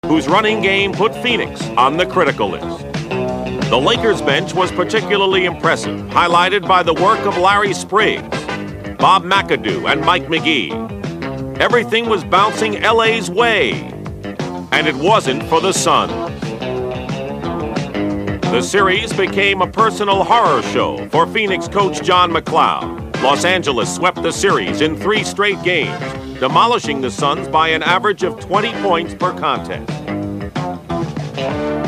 whose running game put Phoenix on the critical list. The Lakers bench was particularly impressive, highlighted by the work of Larry Spriggs, Bob McAdoo, and Mike McGee. Everything was bouncing LA's way, and it wasn't for the Suns. The series became a personal horror show for Phoenix coach John McLeod. Los Angeles swept the series in 3 straight games, demolishing the Suns by an average of 20 points per contest.